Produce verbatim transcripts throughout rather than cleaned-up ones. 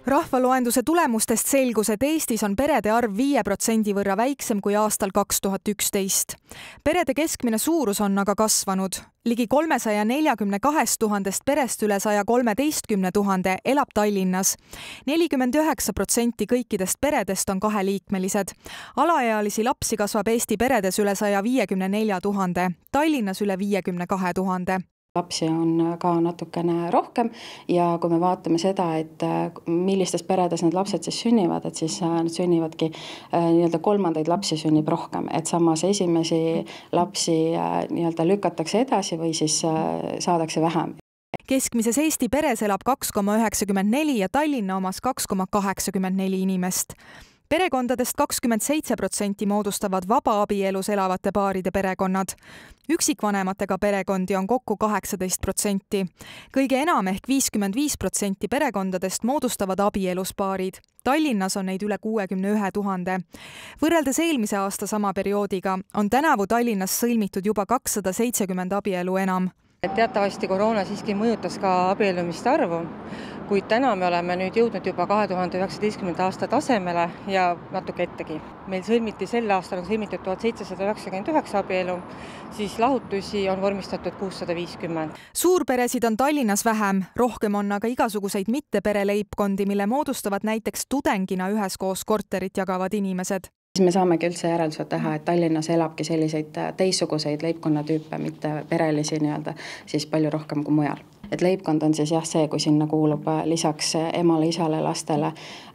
Rahvaloenduse tulemustest selgus, et Eestis on perede arv viie protsendi võrra väiksem kui aastal kaks tuhat üksteist. Perede keskmine suurus on aga kasvanud. Ligi kolmesaja neljakümne kahest tuhandest perest üle saja kolmeteistkümne tuhande elab Tallinnas. nelikümmend üheksa protsenti kõikidest peredest on kaheliikmelised. Alaealisi lapsi kasvab Eesti peredes üle saja viiekümne nelja tuhande, Tallinnas üle viiekümne kahe tuhande. Lapsi on ka natukene rohkem ja kui me vaatame seda, et millistes peredes need lapsed siis sünnivad, et siis nad sünnivadki nii-öelda kolmandaid lapsi sünnib rohkem, et samas esimesi lapsi nii-öelda lükatakse edasi või siis saadakse vähem. Keskmises Eesti peres elab kaks koma üheksakümmend neli ja Tallinna omas kaks koma kaheksakümmend neli inimest. Perekondadest kakskümmend seitse protsenti moodustavad vabaabielus elavate paaride perekonnad. Üksikvanematega perekondi on kokku kaheksateist protsenti. Kõige enam ehk viiskümmend viis protsenti perekondadest moodustavad abielus paarid. Tallinnas on neid üle kuuekümne ühe tuhande. Võrreldes eelmise aasta sama perioodiga on tänavu Tallinnas sõlmitud juba kakssada seitsekümmend abielu enam. Teatavasti koroona siiski mõjutas ka abiellumiste arvu, kuid täna me oleme nüüd jõudnud juba kahe tuhande üheksateistkümnenda aasta tasemele ja natuke ettegi. Meil sõlmiti sel aastal on sõlmitud tuhat seitsesada üheksakümmend üheksa abielu, siis lahutusi on vormistatud kuussada viiskümmend. Suurperesid on Tallinnas vähem, rohkem on aga igasuguseid mittepere-leibkondi, mille moodustavad näiteks tudengina üheskoos korterit jagavad inimesed. Me saamegi üldse järeldused teha, et Tallinnas elabki selliseid teissuguseid leibkonnatüüpe, mitte perelisi nii-öelda, siis palju rohkem kui mujal. Et leibkond on siis jah see, kui sinna kuulub lisaks emale, isale, lastele,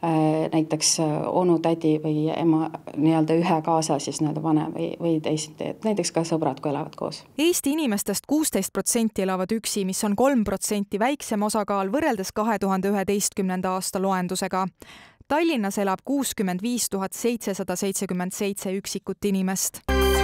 näiteks onu, tädi või ema nii-öelda ühe kaasa siis nii-öelda vanem või, või teist, näiteks ka sõbrad, kui elavad koos. Eesti inimestest kuusteist protsenti elavad üksi, mis on kolm protsenti väiksem osakaal võrreldes kahe tuhande üheteistkümnenda aasta loendusega. Tallinnas elab kuuskümmend viis tuhat seitsesada seitsekümmend seitse üksikut inimest.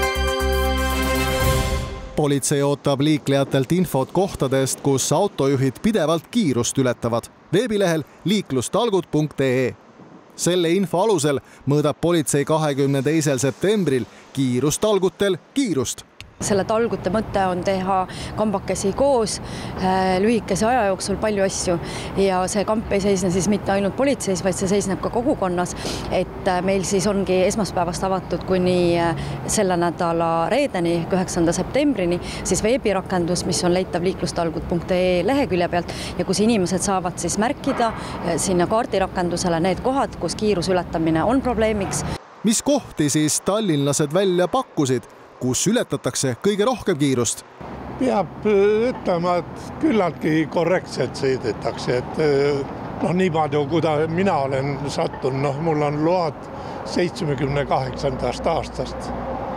Politsei ootab liiklejatelt infot kohtadest, kus autojuhid pidevalt kiirust ületavad. Veebilehel liiklustalgud punkt ee. Selle info alusel mõõdab politsei kahekümne teisel septembril kiirustalgutel kiirust. Selle talgute mõte on teha kambakesi koos, lühikese aja jooksul palju asju ja see kamp ei seisne siis mitte ainult politseis, vaid see seisneb ka kogukonnas, et meil siis ongi esmaspäevast avatud kuni selle nädala reedeni, üheksanda septembrini, siis veebirakendus, mis on leitav liiklustalgud punkt ee lehekülje pealt ja kus inimesed saavad siis märkida sinna kaardirakendusele need kohad, kus kiirus ületamine on probleemiks. Mis kohti siis tallinlased välja pakkusid? Kus ületatakse kõige rohkem kiirust? Peab ütlema, et küllaltki korrektselt sõidetakse, et noh, nii palju, kuida mina olen sattunud, noh, mul on load seitsmekümne kaheksandast aastast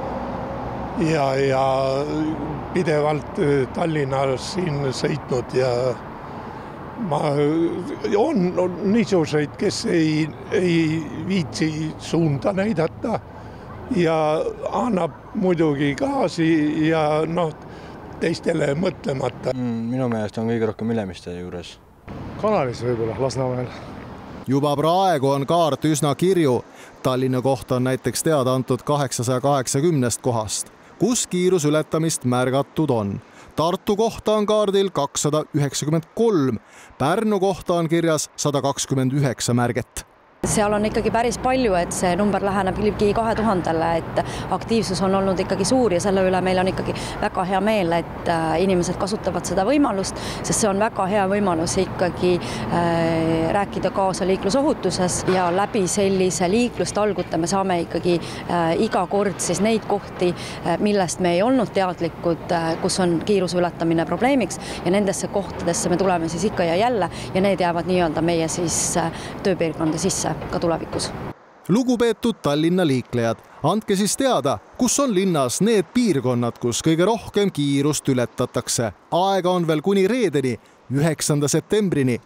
ja, ja pidevalt Tallinnas siin sõitnud ja ma, on, on niisuguseid, kes ei, ei viitsi suunda näidata ja annab muidugi gaasi ja noh, teistele mõtlemata. Minu meelest on kõige rohkem Ülemiste juures. Kanalis võib-olla, Lasnamäel. Juba praegu on kaart üsna kirju. Tallinna kohta on näiteks teada antud kaheksasaja kaheksakümnest kohast, kus kiirus ületamist märgatud on. Tartu kohta on kaardil kakssada üheksakümmend kolm, Pärnu kohta on kirjas sada kakskümmend üheksa märget. Seal on ikkagi päris palju, et see number läheneb ligi kahe tuhandele, et aktiivsus on olnud ikkagi suur ja selle üle meil on ikkagi väga hea meel, et inimesed kasutavad seda võimalust, sest see on väga hea võimalus ikkagi äh, rääkida kaasa liiklusohutuses ja läbi sellise liiklustalgute me saame ikkagi äh, iga kord siis neid kohti, äh, millest me ei olnud teadlikud, äh, kus on kiiruse ületamine probleemiks ja nendesse kohtadesse me tuleme siis ikka ja jälle ja need jäävad nii-öelda meie siis äh, tööpiirkonda sisse ka tulevikus. Lugupeetud Tallinna liiklejad, andke siis teada, kus on linnas need piirkonnad, kus kõige rohkem kiirust ületatakse. Aega on veel kuni reedeni, üheksanda septembrini.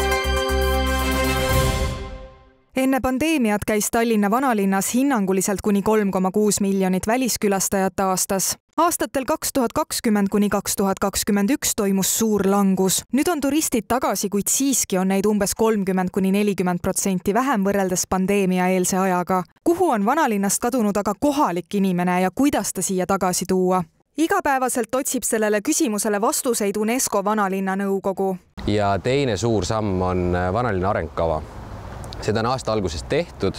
Enne pandeemiat käis Tallinna vanalinnas hinnanguliselt kuni kolm koma kuus miljonit väliskülastajat aastas. Aastatel kaks tuhat kakskümmend kuni kaks tuhat kakskümmend üks toimus suur langus. Nüüd on turistid tagasi, kuid siiski on neid umbes kolmkümmend kuni nelikümmend protsenti vähem võrreldes pandeemia eelse ajaga. Kuhu on vanalinnast kadunud aga kohalik inimene ja kuidas ta siia tagasi tuua? Igapäevaselt otsib sellele küsimusele vastuseid UNESCO vanalinna nõukogu. Ja teine suur samm on vanalinna arengukava. Seda on aasta alguses tehtud.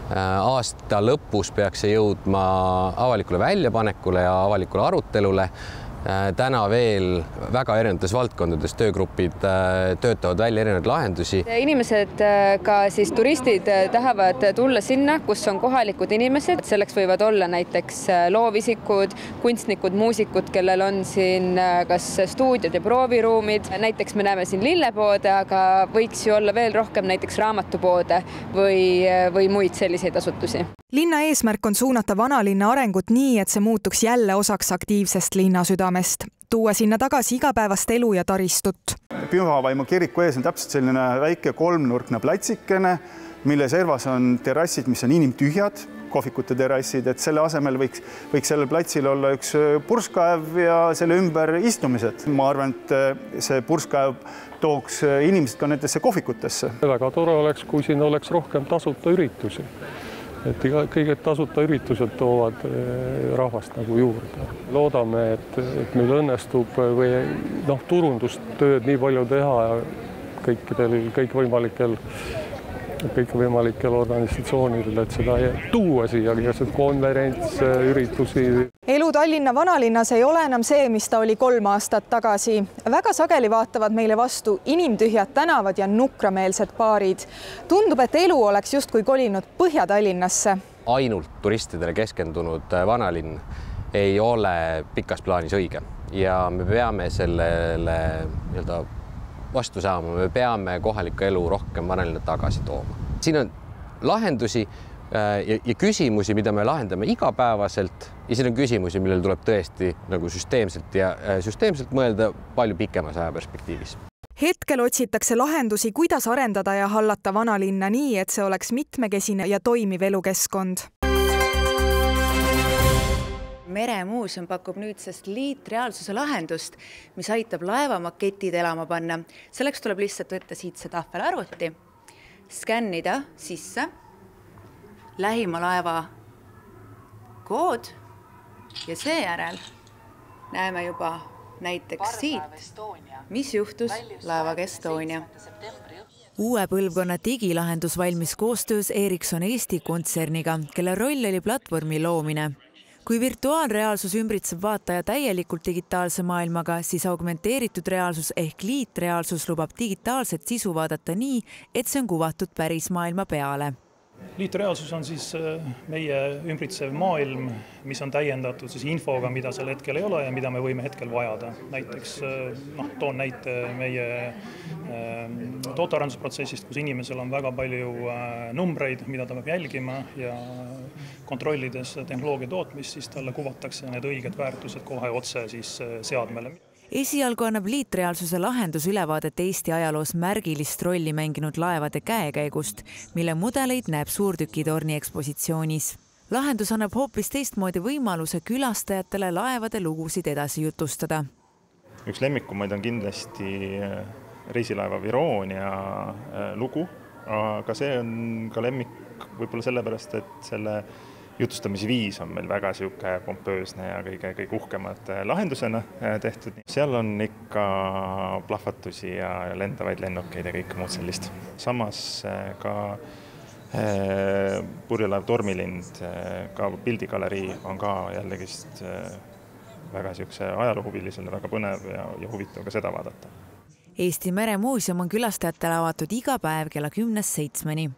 Aasta lõpus peaks see jõudma avalikule väljapanekule ja avalikule arutelule. Täna veel väga erinevates valdkondades töögrupid töötavad välja erinevaid lahendusi. Inimesed, ka siis turistid tahavad tulla sinna, kus on kohalikud inimesed. Selleks võivad olla näiteks loovisikud, kunstnikud, muusikud, kellel on siin kas stuudiod ja prooviruumid. Näiteks me näeme siin lillepoode, aga võiks ju olla veel rohkem näiteks raamatupoode või, või muid selliseid asutusi. Linna eesmärk on suunata vanalinna arengut nii, et see muutuks jälle osaks aktiivsest linna südamest. Tuua sinna tagasi igapäevast elu ja taristut. Pühavaimu kiriku ees on täpselt selline väike kolmnurkne platsikene, mille servas on terrassid, mis on inimtühjad, kohvikute terrassid, et selle asemel võiks, võiks sellel platsil olla üks purskkaev ja selle ümber istumised. Ma arvan, et see purskkaev tooks inimesed ka nendesse kohvikutesse. Väga tore oleks, kui siin oleks rohkem tasuta üritusi. Et kõiged tasuta üritused toovad rahvast nagu juurde. Loodame, et, et meil õnnestub või noh, turundustööd nii palju teha ja kõikidel, kõikvõimalikel, kõikvõimalikel organisatsioonidel, et seda tuua siia, konverents, üritusi. Elu Tallinna vanalinnas ei ole enam see, mis ta oli kolm aastat tagasi. Väga sageli vaatavad meile vastu inimtühjad tänavad ja nukrameelsed baarid. Tundub, et elu oleks justkui kolinud Põhja-Tallinnasse. Ainult turistidele keskendunud vanalinn ei ole pikas plaanis õige ja me peame sellele nii-öelda vastu saama, me peame kohalikku elu rohkem vanalinna tagasi tooma. Siin on lahendusi ja, ja küsimusi, mida me lahendame igapäevaselt ja siin on küsimusi, millele tuleb tõesti nagu süsteemselt ja süsteemselt mõelda palju pikemas ajaperspektiivis. Hetkel otsitakse lahendusi, kuidas arendada ja hallata vanalinna nii, et see oleks mitmekesine ja toimiv elukeskkond. Meremuuseum pakub nüüdsest liitreaalsuse lahendust, mis aitab laevamaketid elama panna. Selleks tuleb lihtsalt võtta siit see tahvelarvuti, skännida sisse lähima laeva kood ja seejärel näeme juba näiteks siit, mis juhtus laevaga Estonia. Uue põlvkonna digilahendus valmis koostöös Ericsson Eesti kontserniga, kelle roll oli platvormi loomine. Kui virtuaalreaalsus ümbritseb vaataja täielikult digitaalse maailmaga, siis augmenteeritud reaalsus ehk liitreaalsus lubab digitaalset sisu vaadata nii, et see on kuvatud päris maailma peale. Liitreaalsus on siis meie ümbritsev maailm, mis on täiendatud siis infoga, mida sel hetkel ei ole ja mida me võime hetkel vajada. Näiteks noh, toon näite meie tootearendusprotsessist, kus inimesel on väga palju numbreid, mida ta peab jälgima ja kontrollides tehnoloogia tootmist, siis talle kuvatakse need õiged väärtused kohe otse siis seadmele. Esialgu annab liitreaalsuse lahendus ülevaadet Eesti ajaloos märgilist rolli mänginud laevade käekäigust, mille mudeleid näeb suurtükitorni ekspositsioonis. Lahendus annab hoopis teistmoodi võimaluse külastajatele laevade lugusid edasi jutustada. Üks lemmikumaid on kindlasti reisilaeva Viroonia lugu, aga see on ka lemmik võib-olla sellepärast, et selle jutustamise viis on meil väga siuke pompöösne ja kõige, kõige uhkemad lahendusena tehtud. Seal on ikka plahvatusi ja lendavaid lennukeid ja kõik muud sellist. Samas ka purjelaev Tormilind, ka pildigalerii on ka jällegist väga siukse ajaloohuvilisele väga põnev ja, ja huvitav ka seda vaadata. Eesti Meremuuseum on külastajatele avatud iga päev kella kümnest seitsmeni.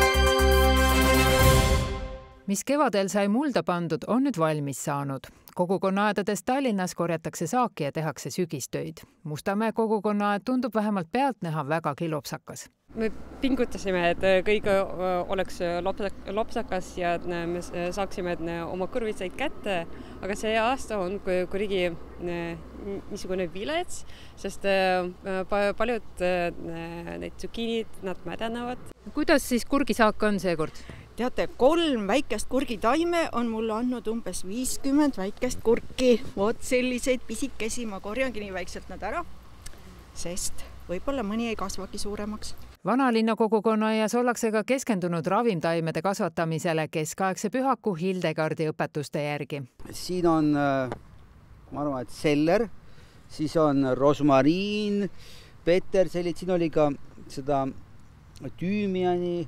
Mis kevadel sai mulda pandud, on nüüd valmis saanud. Kogukonnaaedades Tallinnas korjatakse saaki ja tehakse sügistöid. Mustamäe kogukonnaaed tundub vähemalt pealt näha väga kilopsakas. Me pingutasime, et kõik oleks lopsakas ja me saaksime oma kõrvitsaid kätte, aga see aasta on kuidagi niisugune vilets, sest paljud need tsukiinid, nad mädanevad. Kuidas siis kurgisaak on seekord? Teate, kolm väikest kurgitaime on mulle andnud umbes viiskümmend väikest kurki. Vot selliseid pisikesi, ma korjangi nii väikselt nad ära, sest võib-olla mõni ei kasvagi suuremaks. Vanalinna kogukonnaaias ollakse ka keskendunud ravimtaimede kasvatamisele keskaegse pühaku Hildegardi õpetuste järgi. Siin on, ma arvan, et seller, siis on rosmariin, peterselid, siin oli ka seda tüümiani,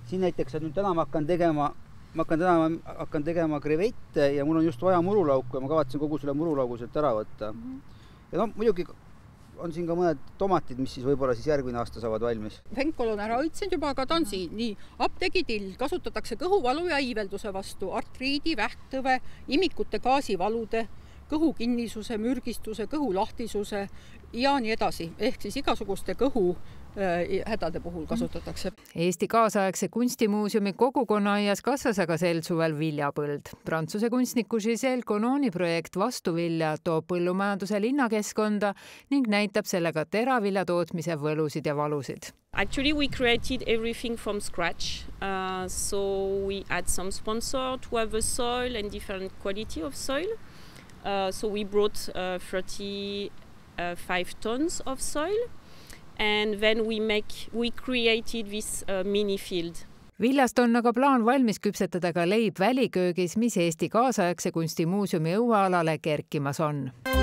siin näiteks, et nüüd täna ma hakkan tegema, ma hakkan täna hakkan tegema krevette ja mul on just vaja murulauku ja ma kavatsen kogu selle murulaugu sealt ära võtta. Ja no muidugi on siin ka mõned tomatid, mis siis võib-olla siis järgmine aasta saavad valmis. Venkol on ära õitsenud juba, aga ta on siin. Nii, apteegitil kasutatakse kõhuvalu ja iivelduse vastu, artriidi, vähktõve, imikute gaasivalude, kõhu kinnisuse, mürgistuse, kõhu lahtisuse ja nii edasi. Ehk siis igasuguste kõhu hädade puhul kasutatakse. Eesti kaasaegse kunstimuuseumi kogukonnaaias kasvas aga sel suvel viljapõld. Prantsuse kunstniku Giselle Cononi projekt Vastuvilja toob põllumajanduse linnakeskkonda ning näitab sellega teravilja tootmise võlusid ja valusid. Actually, we created everything from scratch. Uh, so we had some sponsor to have the soil and different quality of soil. Uh, so we brought uh, thirty-five tons of soil. And then we make, we created this uh, mini field. Viljast on aga plaan valmis küpsetada ka leib väliköögis, mis Eesti kaasaegse kunstimuuseumi õuealale kerkimas on.